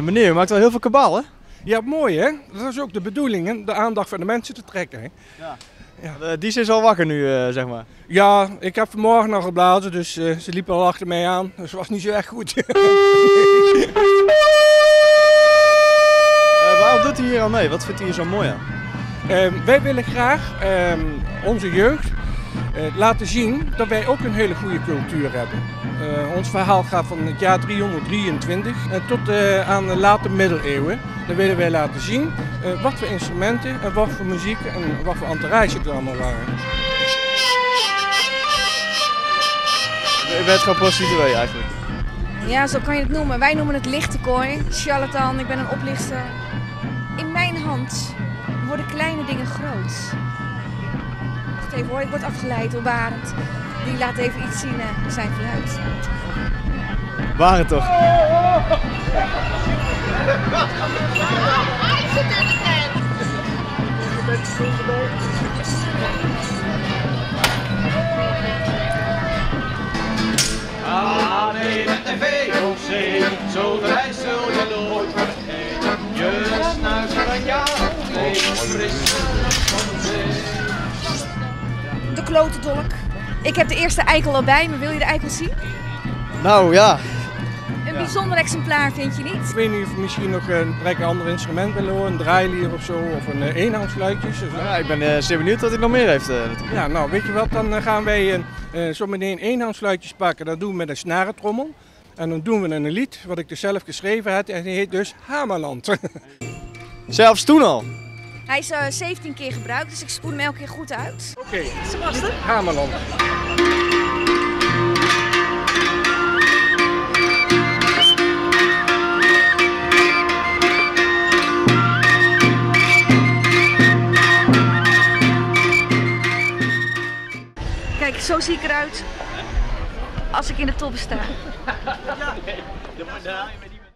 Meneer, u maakt wel heel veel kabaal, hè? Ja, mooi hè? Dat is ook de bedoeling, hè? De aandacht van de mensen te trekken. Hè? Die is al wakker nu, zeg maar. Ja, ik heb vanmorgen nog geblazen, dus ze liepen al achter mij aan. Dus het was niet zo erg goed. Waarom doet u hier aan mee? Wat vindt u hier zo mooi aan? Wij willen graag onze jeugd laten zien dat wij ook een hele goede cultuur hebben. Ons verhaal gaat van het jaar 323 tot aan de late middeleeuwen. Dan willen wij laten zien wat voor instrumenten en wat voor muziek en wat voor entourage er allemaal waren. U bent gewoon prostituee eigenlijk. Ja, zo kan je het noemen. Wij noemen het lichtenkooi, charlatan, ik ben een oplichter. In mijn hand worden kleine dingen groot. Wacht even hoor, ik word afgeleid door Barend. Die laat even iets zien, zijn fluit. Waren toch? Hij zit in de tent. Ah nee, met de VOC, zo de reis zul je nooit vergeten. Je snuit van jou, nee, fris van de zee. De klotendolk. Ik heb de eerste eikel al bij me. Wil je de eikel zien? Nou ja. Een bijzonder exemplaar vind je niet? Ik weet niet of we misschien nog een ander instrument willen horen, een draailier of zo, of een eenhoudsfluitjes. Ja, ik ben zeer benieuwd wat hij nog meer heeft. Ja, nou weet je wat, dan gaan wij zo meteen eenhoudsfluitjes pakken. Dat doen we met een snarentrommel. En dan doen we een lied wat ik dus zelf geschreven heb en die heet dus Hamerland. Zelfs toen al? Hij is 17 keer gebruikt, dus ik spoel hem elke keer goed uit. Oké, Hamerland. Kijk, zo zie ik eruit als ik in de top sta. Ja,